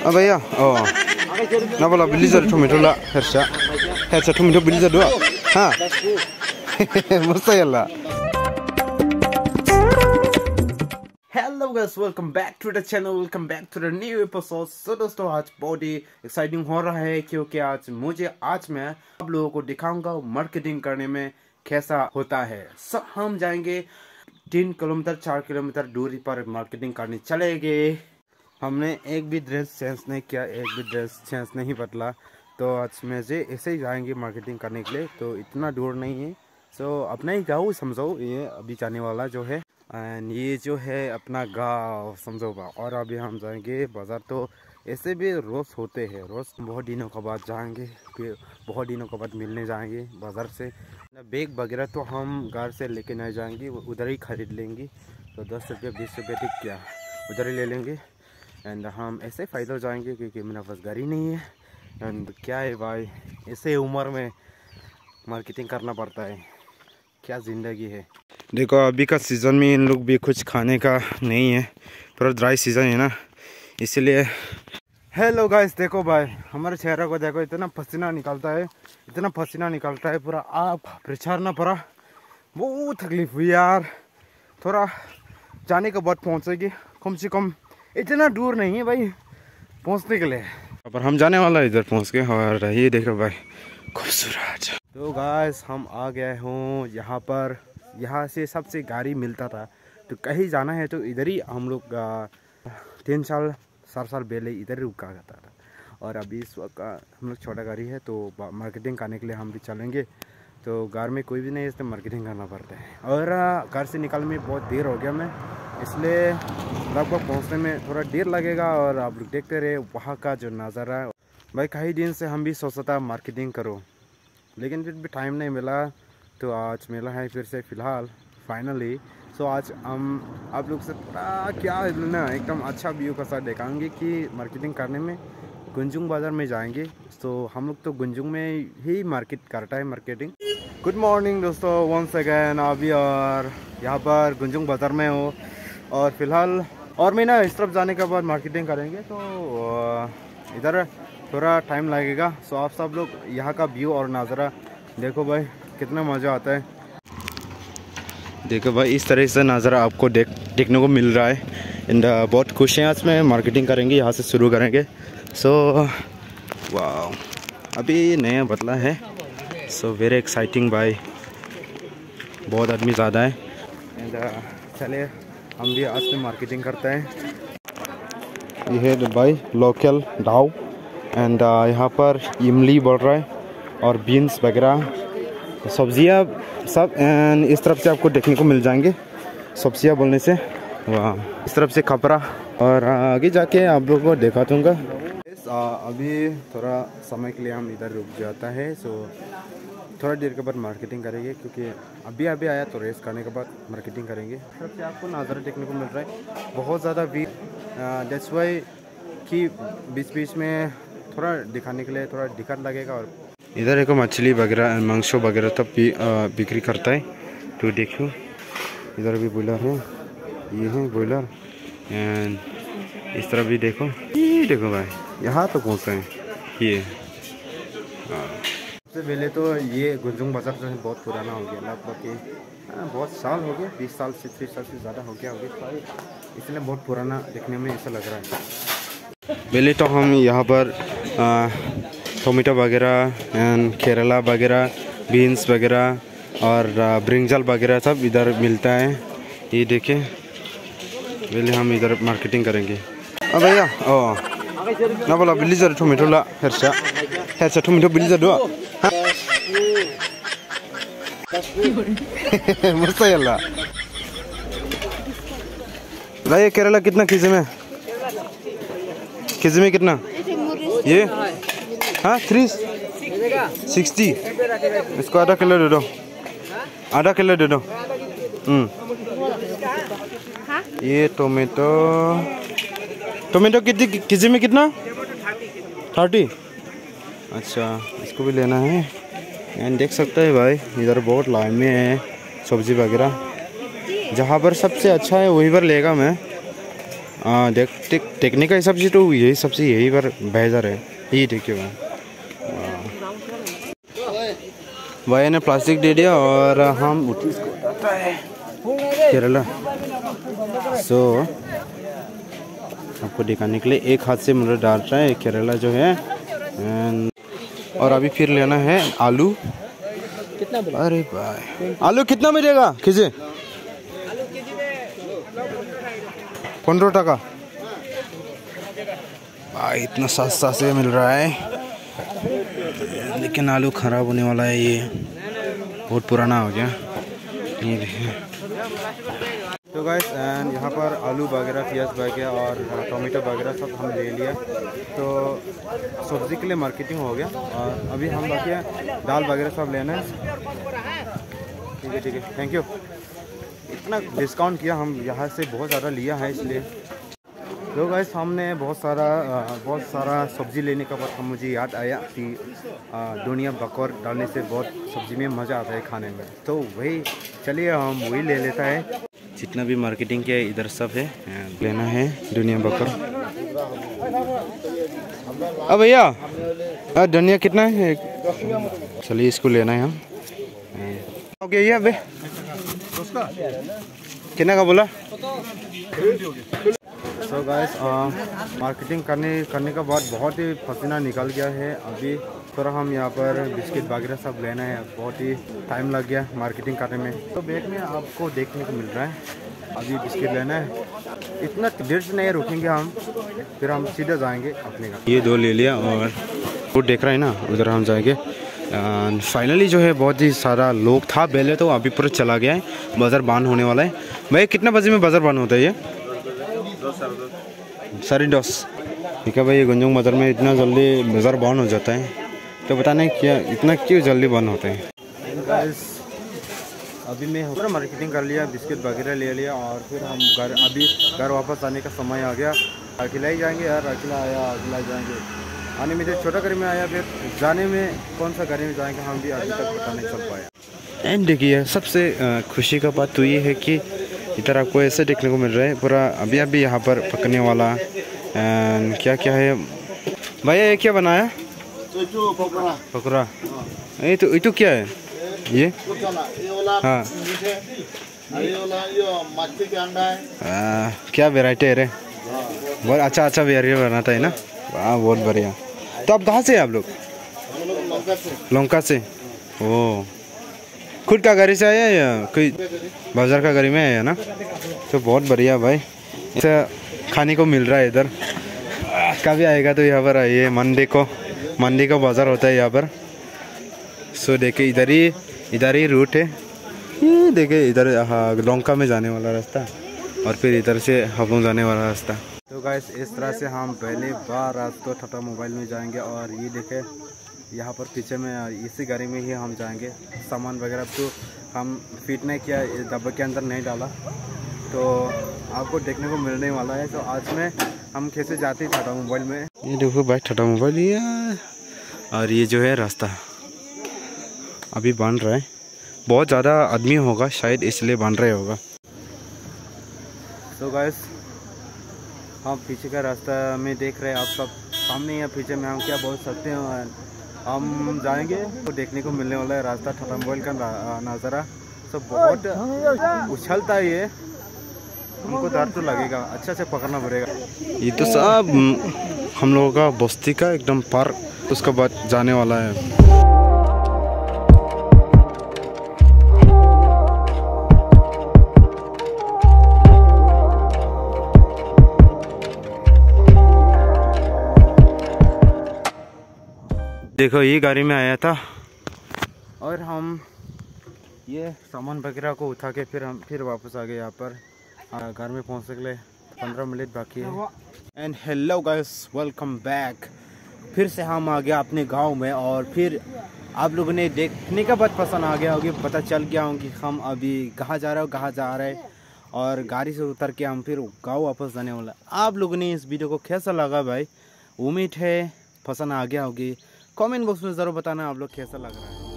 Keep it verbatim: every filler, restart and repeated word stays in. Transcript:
아 भैया 어 나발라 빌리자르 토마토라 헤르샤 헤르샤 토마토 빌리자르 하 무사야라 hello guys welcome back to the channel welcome back to the new episode. So दोस्तों आज बहुत ही exciting हो रहा है क्योंकि आज मुझे आज मैं आप लोगों को दिखाऊंगा मार्केटिंग करने में कैसा होता है। सो हम जाएंगे तीन किलोमीटर चार किलोमीटर दूरी पर मार्केटिंग करने चलेंगे। हमने एक भी ड्रेस चेंज नहीं किया, एक भी ड्रेस चेंज नहीं बदला, तो आज में से ऐसे ही जाएंगे मार्केटिंग करने के लिए। तो इतना दूर नहीं है, सो अपना ही गाँव समझो ये अभी जाने वाला जो है। एंड ये जो है अपना गाँव समझो बा। और अभी हम जाएंगे बाज़ार। तो ऐसे भी रोज़ होते हैं, रोज़ बहुत दिनों के बाद जाएंगे, फिर बहुत दिनों के बाद मिलने जाएंगे बाज़ार से। बैग वगैरह तो हम घर से लेके नहीं जाएंगे, उधर ही खरीद लेंगे। तो दस रुपये बीस रुपये ठीक क्या उधर ही ले लेंगे। एंड हम ऐसे फ़ायदा जाएंगे क्योंकि मेरा पास गाड़ी नहीं है। एंड क्या है भाई, ऐसे उम्र में मार्केटिंग करना पड़ता है, क्या ज़िंदगी है। देखो अभी का सीज़न में इन लोग भी कुछ खाने का नहीं है, पूरा ड्राई सीज़न है ना, इसलिए। हेलो गाइस, देखो भाई हमारे चेहरा को देखो, इतना पसीना निकलता है, इतना पसीना निकलता है पूरा। आप प्रचारना पड़ा, बहुत तकलीफ हुई यार। थोड़ा जाने के बाद पहुंचेगी, कम से कम इतना दूर नहीं है भाई पहुंचने के लिए। पर हम जाने वाला है इधर पहुंच के। और ये देखो भाई खूबसूरत। तो गाइस हम आ गए हूँ यहाँ पर। यहाँ से सबसे गाड़ी मिलता था, तो कहीं जाना है तो इधर ही हम लोग तीन साल चार साल पहले इधर ही रुका करता था। और अभी इस वक्त हम लोग छोटा गाड़ी है, तो मार्केटिंग करने के लिए हम भी चलेंगे। तो घर में कोई भी नहीं है, इसलिए मार्केटिंग करना पड़ता है। और घर से निकलने में बहुत देर हो गया मैं, इसलिए लगभग पहुँचने में थोड़ा देर लगेगा। और आप लोग देखते रहे वहाँ का जो नज़ारा भाई। कई दिन से हम भी सोचा था मार्केटिंग करो, लेकिन फिर भी टाइम नहीं मिला, तो आज मिला है फिर से फ़िलहाल फाइनली। सो आज हम आप लोग से पूरा क्या ना एकदम अच्छा व्यू का साथ दिखाएंगे कि मार्केटिंग करने में गुंजुंग बाज़ार में जाएंगे। तो हम लोग तो गुंजुंग में ही मार्केट करता है मार्केटिंग। गुड मॉर्निंग दोस्तों, वंस अगैन अभी और यहाँ पर गुंजुंग बाज़ार में हो। और फिलहाल और मैं ना इस तरफ जाने के बाद मार्केटिंग करेंगे, तो इधर थोड़ा टाइम लगेगा। सो आप सब लोग यहाँ का व्यू और नज़ारा देखो भाई, कितना मज़ा आता है। देखो भाई इस तरह से नज़ारा आपको देख देखने को मिल रहा है। एंड बहुत खुश हैं आज में मार्केटिंग करेंगे, यहाँ से शुरू करेंगे। सो वाह अभी नया बदला है, सो वेरी एक्साइटिंग भाई, बहुत आदमी ज़्यादा है। एंड चलिए हम भी आज में मार्केटिंग करते हैं। ये है भाई लोकल ढाव। एंड यहाँ पर इमली बढ़ रहा है और बीन्स वगैरह सब्जियाँ सब। एंड इस तरफ से आपको देखने को मिल जाएंगे सब्जियाँ बोलने से। वाह इस तरफ से खपरा। और आगे जाके आप लोगों को दिखा दूँगा। अभी थोड़ा समय के लिए हम इधर रुक जाता है। सो थोड़ा देर के बाद मार्केटिंग करेंगे, क्योंकि अभी अभी आया तो रेस्ट करने के बाद मार्केटिंग करेंगे। सबसे आपको नज़ारा देखने को मिल रहा है बहुत ज़्यादा भीड़, दैट्स वाई कि बीच बीच में थोड़ा दिखाने के लिए थोड़ा दिक्कत लगेगा। और इधर एक मछली वगैरह मांस वगैरह तब भी बिक्री करता है, तो देखो इधर भी बॉयलर है, ये है बॉयलर। एंड इस तरह भी देखो, ये देखो भाई यहाँ तो पहुँचते हैं ये। सबसे पहले तो ये गुंजुंग बाज़ार जो है बहुत पुराना हो गया, लगभग बहुत साल हो गए, बीस साल से तीस साल से ज़्यादा हो गया हो गया इसलिए बहुत पुराना देखने में ऐसा लग रहा है। पहले तो हम यहाँ पर टोमेटो वगैरह एंड केरला वगैरह बीन्स वगैरह और ब्रिंजल वगैरह सब इधर मिलता है। ये देखें, पहले हम इधर मार्केटिंग करेंगे। अब भैया ओ ना बोला बिल्ली टोमेटो ला हेरसा हेरसा टोमेटो बिल्ली दो मुस्तायल्ला भाई। केरला कितना केजी में, केजी में कितना ये? हाँ थ्री सिक्सटी। इसको आधा किलो दे दो, आधा किलो दे दो। हम्म ये टोमेटो टोमेटो कितनी केजी में कितना? थर्टी। अच्छा इसको भी लेना है। एंड देख सकते हैं भाई इधर बहुत लाइन में है सब्जी वगैरह, जहाँ पर सबसे अच्छा है वहीं पर लेगा मैं। हाँ देख टेक्निक का हिसाब से तो यही सबसे यही पर बेहतर है, यही देखिए भाई। भाई ने प्लास्टिक दे दिया और हम केरला सो आपको दिखाने के लिए एक हाथ से मुझे डाल रहा है केरला जो है। और अभी फिर लेना है आलू। कितना? अरे भाई आलू कितना मिलेगा खींचे? पंद्रह टका भाई, इतना सस्ता से मिल रहा है, लेकिन आलू खराब होने वाला है, ये बहुत पुराना हो गया ये देखिए। तो गाइस एंड यहाँ पर आलू वगैरह प्याज वगैरह और टोमेटो वगैरह सब हम ले लिया, तो सब्ज़ी के लिए मार्केटिंग हो गया। और अभी हम बाकी दाल वगैरह सब लेना है। ठीक है ठीक है, थैंक यू। इतना डिस्काउंट किया, हम यहाँ से बहुत ज़्यादा लिया है इसलिए। तो गाइस हमने बहुत सारा बहुत सारा सब्ज़ी लेने के बाद हम मुझे याद आया कि दुनिया बकौर डालने से बहुत सब्ज़ी में मज़ा आता है खाने में, तो वही चलिए हम वही ले लेता है। जितना भी मार्केटिंग किया इधर सब है, लेना है दुनिया बकौर। अब भैया धनिया कितना है? चलिए इसको लेना है हम। ओके ये अबे कितना का बोला? सो गाइस मार्केटिंग करने करने के बाद बहुत ही पसीना निकल गया है। अभी थोड़ा हम यहाँ पर बिस्किट वगैरह सब लेना है, बहुत ही टाइम लग गया मार्केटिंग करने में। तो बैग में आपको देखने को मिल रहा है, अभी बिस्किट लेना है। इतना देर से नहीं रुकेंगे हम, फिर हम सीधे जाएंगे अपने घर। ये दो ले लिया और वो देख रहा है ना, उधर हम जाएंगे। फाइनली जो है बहुत ही सारा लोग था पहले, तो अभी पूरा चला गया है, बाज़ार बंद होने वाला है। भाई कितना बजे में बाज़ार बंद होता है? ये साढ़े दस। ठीक है भाई, ये गंजोंग बाज़ार में इतना जल्दी बाज़ार बंद हो जाता है, तो पता नहीं क्या इतना क्यों जल्दी बंद होता है। अभी मैं पूरा मार्केटिंग कर लिया, बिस्किट वगैरह ले लिया और फिर हम घर अभी घर वापस आने का समय आ गया। अकेला ही जाएंगे यार, अकेला आया अकेला जाएंगे। आने में जो छोटा गाड़ी में आया, फिर जाने में कौन सा गाड़ी में जाएंगे हम भी अभी तक पता नहीं चल पाया। एंड देखिए सबसे खुशी का बात तो ये है कि इधर आपको ऐसे देखने को मिल रहा है पूरा अभी अभी यहाँ पर पकने वाला। एंड क्या क्या है भैया, ये क्या बनाया? पकौड़ा। ये तो ये तो क्या है ये? हाँ आ, क्या वेराइटी है रे? बहुत अच्छा अच्छा वेराइटी बनाता है ना। वाह बहुत बढ़िया। तो आप कहाँ से हैं आप लोग? लंका से। ओ खुद का गाड़ी से आया या कोई बाजार का गाड़ी में आया ना? तो बहुत बढ़िया भाई, ऐसा खाने को मिल रहा है इधर। कभी आएगा तो यहाँ पर आइए, मंडे को मंडे का बाज़ार होता है यहाँ पर। सो देखिए इधर ही इधर ही रूट है, ये देखिए इधर हाँ लंका में जाने वाला रास्ता और फिर इधर से हापुड़ जाने वाला रास्ता। तो गाइस इस तरह से हम पहले बार आज तो टाटा मोबाइल में जाएंगे और ये देखे यहाँ पर पीछे में इसी गाड़ी में ही हम जाएंगे। सामान वगैरह तो हम फिट नहीं किया, डब्बे के अंदर नहीं डाला, तो आपको देखने को मिलने वाला है। तो आज में हम कैसे जाते हैं टाटा मोबाइल में। ये देखो भाई टाटा मोबाइल ये, और ये जो है रास्ता अभी बन रहा है, बहुत ज़्यादा आदमी होगा शायद इसलिए बन रहे होगा। तो गाइस हम पीछे का रास्ता में देख रहे हैं आप सब, सामने या पीछे में हम क्या बोल सकते हैं, हम जाएंगे तो देखने को मिलने वाला है रास्ता टाटा मोबाइल का नज़ारा। तो बहुत उछलता है ये, हमको डर तो लगेगा, अच्छा से पकड़ना पड़ेगा। ये तो सब हम लोगों का बस्ती का एकदम पार्क, उसके बाद जाने वाला है। देखो ये गाड़ी में आया था और हम ये सामान वगैरह को उठा के फिर हम फिर वापस आ गए यहाँ पर। घर में पहुँचने के लिए पंद्रह मिनट बाकी है। And hello guys, welcome back. फिर से हम आ गया अपने गांव में और फिर आप लोगों ने देखने का बात पसंद आ गया होगी, पता चल गया होगा कि हम अभी कहाँ जा रहे हो कहाँ जा रहे हैं। और गाड़ी से उतर के हम फिर गाँव वापस जाने वाला। आप लोगों ने इस वीडियो को कैसा लगा भाई? उम्मीद है पसंद आ गया होगी। कमेंट बॉक्स में ज़रूर बताना आप लोग कैसा लग रहा है।